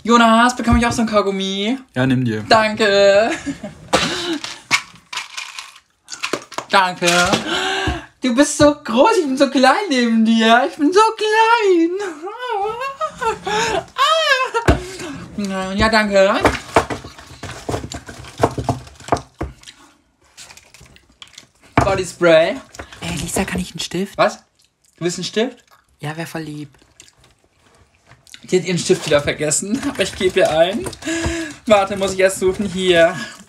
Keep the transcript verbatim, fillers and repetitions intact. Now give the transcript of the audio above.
Jonas, bekomme ich auch so ein Kaugummi? Ja, nimm dir. Danke. Danke. Du bist so groß, ich bin so klein neben dir. Ich bin so klein. Ja, danke. Body Spray. Ey, Lisa, kann ich einen Stift? Was? Du willst einen Stift? Ja, wär voll lieb. Die hat ihren Stift wieder vergessen, aber ich gebe ihr ein. Warte, muss ich erst suchen. Hier.